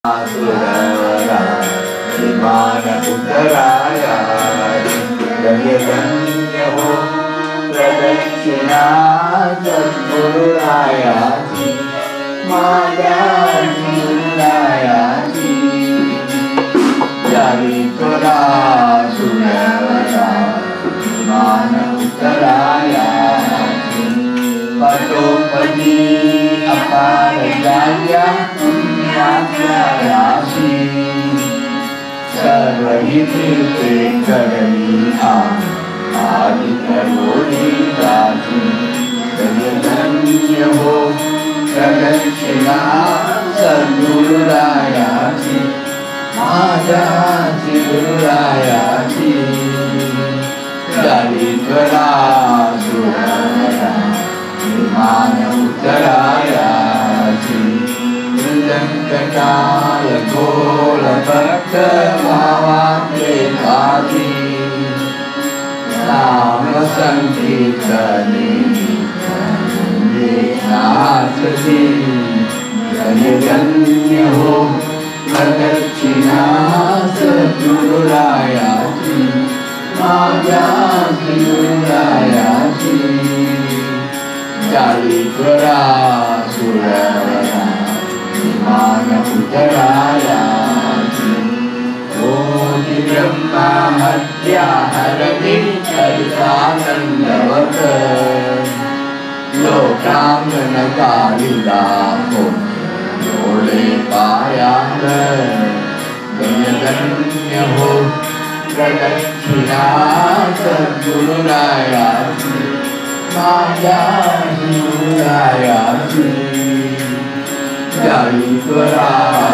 सुरवरा विमान उत्तराया धन्य हो प्रदक्षिणा सद्गुरुराया माता गुरुराया जारी त्वरा सुरवरा विमान उत्तराया पटोपदी अपार जाया राशि सर्वहिते करणी आदि करोड़ि राशि धन्य हो प्रदक्षिणा सद्गुरुराया माता गुरुराया दरिद्रा सुरवरा विमान उत्तराया काल गोल भक्त भावांगे काजी नाम संकीर्तने नाथ जी धन्य हो प्रदक्षिणा सद्गुरुराया माता गुरुराया दरिद्रा सुरवरा विमान उत्तराया ओदि ब्रह्मा हत्या हरति चरितानंदवत लोकांगन कालिदासो लोले पायांग धन्य हो प्रदक्षिणा सद्गुरुराया माता गुरुराया दरिद्रा